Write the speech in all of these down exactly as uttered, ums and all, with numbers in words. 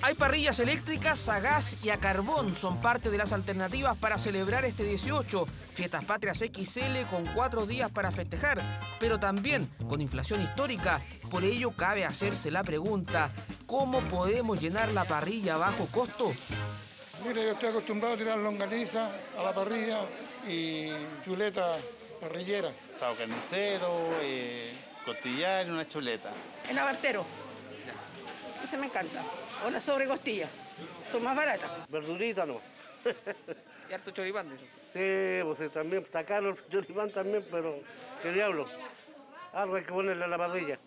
Hay parrillas eléctricas a gas y a carbón, son parte de las alternativas para celebrar este dieciocho. Fiestas Patrias equis ele con cuatro días para festejar, pero también con inflación histórica. Por ello cabe hacerse la pregunta, ¿cómo podemos llenar la parrilla a bajo costo? Mira, yo estoy acostumbrado a tirar longaniza a la parrilla y chuleta parrillera. Asado carnicero, eh, costillar y una chuleta. El abartero. Ese me encanta. O la sobrecostilla. Son más baratas. Verdurita no. ¿Y harto choripán? Sí, pues también está caro el choripán también, pero qué diablo. Algo hay que ponerle a la parrilla.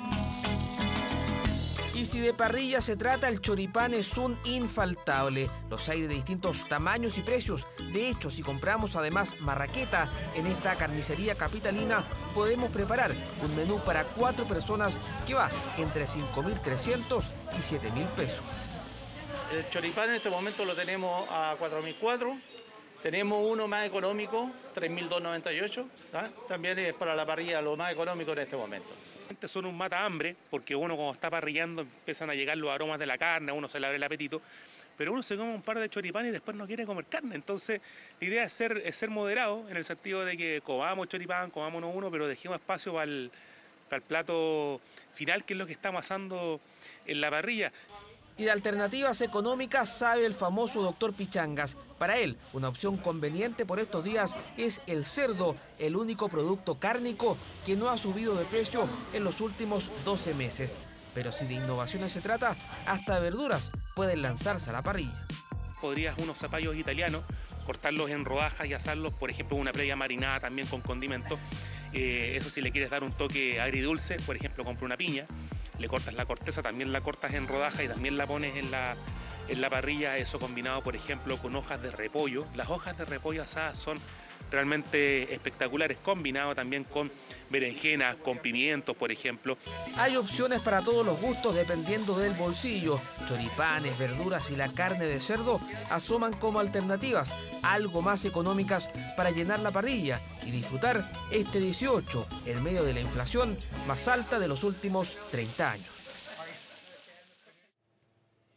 Y si de parrilla se trata, el choripán es un infaltable. Los hay de distintos tamaños y precios. De hecho, si compramos además marraqueta en esta carnicería capitalina, podemos preparar un menú para cuatro personas que va entre cinco mil trescientos y siete mil pesos. El choripán en este momento lo tenemos a cuatro mil cuatro. Tenemos uno más económico, tres mil doscientos noventa y ocho. ¿tá? También es para la parrilla lo más económico en este momento. Son un mata hambre, porque uno cuando está parrillando empiezan a llegar los aromas de la carne, a uno se le abre el apetito, pero uno se come un par de choripanes y después no quiere comer carne. Entonces la idea es ser, es ser moderado, en el sentido de que comamos choripán, comámonos uno, pero dejemos espacio para el, para el plato final, que es lo que está amasando en la parrilla. Y de alternativas económicas sabe el famoso doctor Pichangas. Para él, una opción conveniente por estos días es el cerdo, el único producto cárnico que no ha subido de precio en los últimos doce meses. Pero si de innovaciones se trata, hasta verduras pueden lanzarse a la parrilla. Podrías unos zapallos italianos, cortarlos en rodajas y asarlos, por ejemplo, una previa marinada también con condimentos. Eh, eso si le quieres dar un toque agridulce, por ejemplo, compra una piña. Le cortas la corteza, también la cortas en rodajas y también la pones en la, en la parrilla, eso combinado, por ejemplo, con hojas de repollo. Las hojas de repollo asadas son realmente espectaculares, combinado también con berenjenas, con pimientos, por ejemplo. Hay opciones para todos los gustos dependiendo del bolsillo. Choripanes, verduras y la carne de cerdo asoman como alternativas, algo más económicas para llenar la parrilla y disfrutar este dieciocho en medio de la inflación más alta de los últimos treinta años.